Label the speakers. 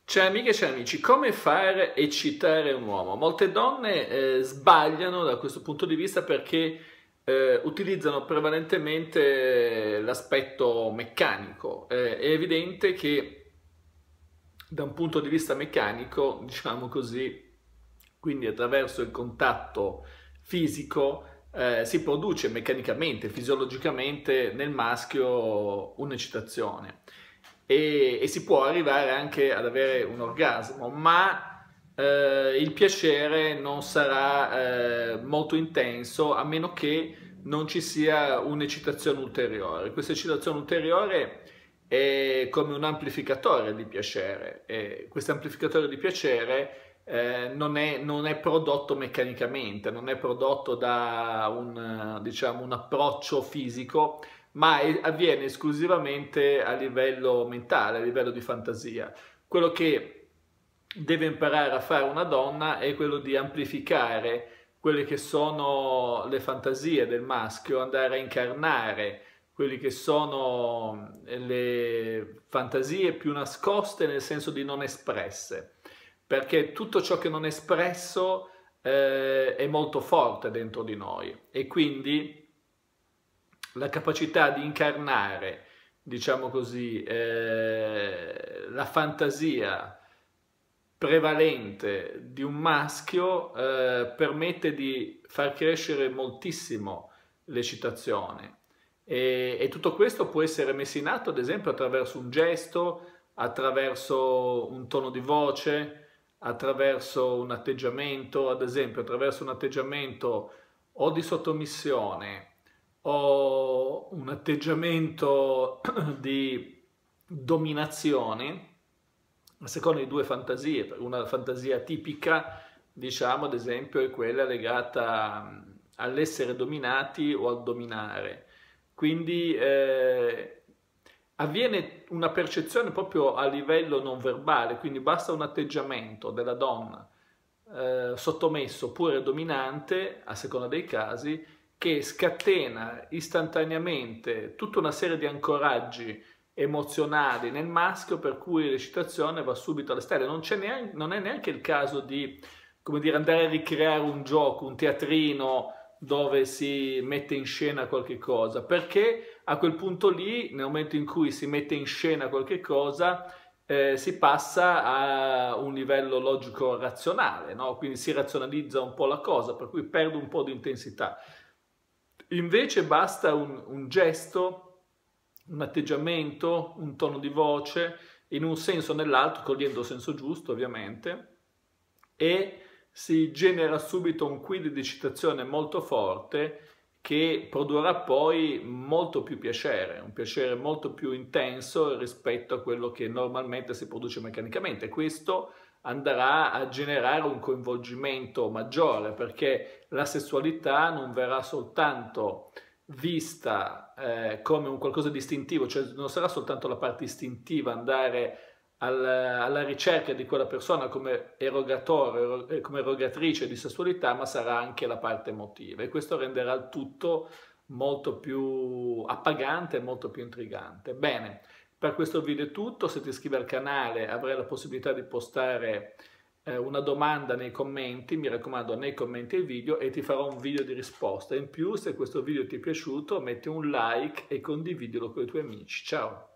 Speaker 1: Ciao amiche e ciao amici, come fare eccitare un uomo? Molte donne sbagliano da questo punto di vista perché utilizzano prevalentemente l'aspetto meccanico. È evidente che da un punto di vista meccanico, diciamo così, quindi attraverso il contatto fisico, si produce meccanicamente, fisiologicamente nel maschio un'eccitazione e si può arrivare anche ad avere un orgasmo, ma il piacere non sarà molto intenso a meno che non ci sia un'eccitazione ulteriore. Questa eccitazione ulteriore è come un amplificatore di piacere e questo amplificatore di piacere non è prodotto meccanicamente, non è prodotto da diciamo, un approccio fisico, ma avviene esclusivamente a livello mentale, a livello di fantasia. Quello che deve imparare a fare una donna è quello di amplificare quelle che sono le fantasie del maschio, andare a incarnare quelli che sono le fantasie più nascoste nel senso di non espresse, perché tutto ciò che non è espresso è molto forte dentro di noi e quindi la capacità di incarnare, diciamo così, la fantasia prevalente di un maschio permette di far crescere moltissimo l'eccitazione e tutto questo può essere messo in atto ad esempio attraverso un gesto, attraverso un tono di voce, attraverso un atteggiamento, ad esempio attraverso un atteggiamento o di sottomissione o un atteggiamento di dominazione, a seconda di due fantasie. Una fantasia tipica, diciamo, ad esempio, è quella legata all'essere dominati o al dominare. Quindi avviene una percezione proprio a livello non verbale, quindi basta un atteggiamento della donna sottomesso oppure dominante, a seconda dei casi, che scatena istantaneamente tutta una serie di ancoraggi emozionali nel maschio per cui l'eccitazione va subito alle stelle. Non è neanche il caso di, come dire, andare a ricreare un gioco, un teatrino dove si mette in scena qualche cosa, perché a quel punto lì, nel momento in cui si mette in scena qualche cosa, si passa a un livello logico razionale, no? Quindi si razionalizza un po' la cosa, per cui perde un po' di intensità. Invece basta un gesto, un atteggiamento, un tono di voce, in un senso o nell'altro, cogliendo il senso giusto ovviamente, e si genera subito un quid di eccitazione molto forte che produrrà poi molto più piacere, un piacere molto più intenso rispetto a quello che normalmente si produce meccanicamente. Questo andrà a generare un coinvolgimento maggiore perché la sessualità non verrà soltanto vista come un qualcosa di istintivo, cioè non sarà soltanto la parte istintiva andare alla ricerca di quella persona come erogatore, come erogatrice di sessualità, ma sarà anche la parte emotiva e questo renderà il tutto molto più appagante e molto più intrigante. Bene, per questo video è tutto. Se ti iscrivi al canale avrai la possibilità di postare una domanda nei commenti, mi raccomando nei commenti al video, e ti farò un video di risposta. In più, se questo video ti è piaciuto, metti un like e condividilo con i tuoi amici. Ciao!